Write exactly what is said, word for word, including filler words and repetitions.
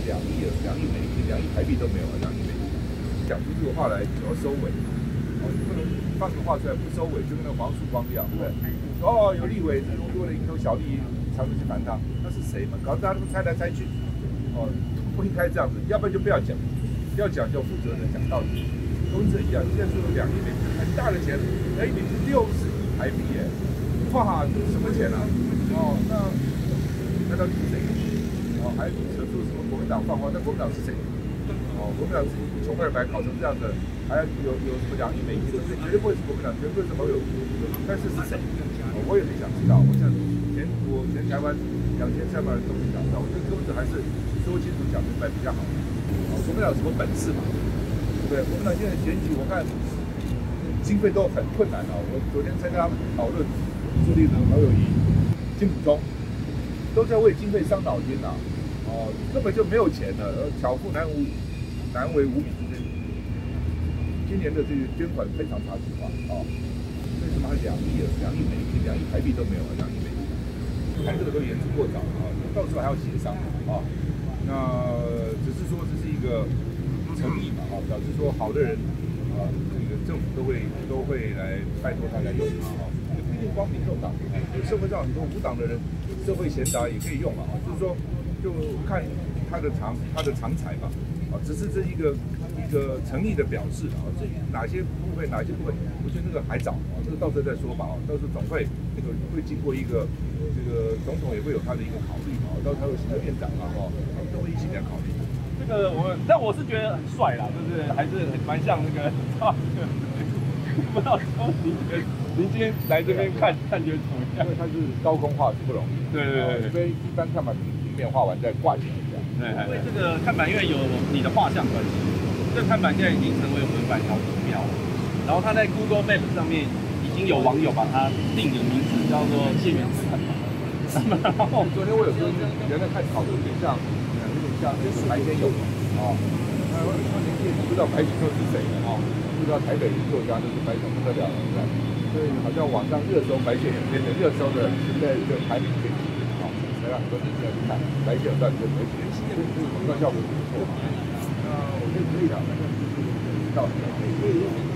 两亿了，两亿美金，两亿台币都没有了，两亿美金。讲出这个话来就要收尾，哦，你不能放个话出来不收尾，就跟那个黄曙光一样，对不对？哦，有立委这么多的蝇头小利常常去烦他，那是谁嘛？搞得大家都猜来猜去，哦，不应该这样子，要不然就不要讲，要讲就负责任讲道理。跟这一样，现在说两亿美金很大的钱，两亿美金六十亿台币耶，哇，这是什么钱啊？哦，那那到底是谁？哦，还扯出什么国民党放话？那国民党是谁？哦，国民党自己穷二白搞成这样的，还有有什么两亿美金的？所以绝对不会是国民党，绝对是盟友。但是是谁？哦，我也很想知道。我想全国全台湾两千三百万人都很想知道。我觉得柯文哲还是说清楚讲明白比较好。哦，国民党有什么本事嘛？对不对？国民党现在选举，我看经费都很困难啊。我昨天参加他们讨论，朱立伦、侯友宜、金溥中都在为经费伤脑筋呐、啊。哦，根本就没有钱了，而巧妇难无难为无米之炊。今年的这个捐款非常差劲化啊，为什么还两亿了？两亿美金，两亿台币都没有了，两亿美金，看这个都言之过早啊，到时候还要协商啊。那只是说这是一个诚意嘛，啊，表示说好的人啊，这个政府都会都会来拜托他来用它啊，也不一定光民众党，社会上很多无党的人，社会贤达也可以用嘛，啊，就是说。就看他的长他的长才吧，啊，只是这一个一个诚意的表示啊，至于哪些部分哪些部分，我觉得那个还早啊，这个到时候再说吧啊，到时候总会这个会经过一个这个总统也会有他的一个考虑嘛，到时候还有新的院长啊，哦，他们都会一起来考虑。 这个我，但我是觉得很帅啦，就是还是蛮像那个，不知道说您觉得您今天来这边看看觉得怎么样？ 因为它是高空画是不容易， 对对对， 所以一般看板平面画完再挂起来这样。 对，因为这个看板因为有你的画像关系，这看板现在已经成为我们板桥地标了。然后它在 Google Map 上面已经有网友把它定个名字叫做谢元之看板。然后昨天我有说，原来看草有点像，有点像那个白先勇啊。那我说年轻人不知道白先勇是谁的啊？不知道台北作家就是白先勇不得了了，是吧？所以好像网上热搜白先勇变成热搜的，在这个排名前几名啊，才让很多年轻人去看白先勇到底是怎么学习，这个广告效果不错。那我觉得可以的，那个就是到底可以用。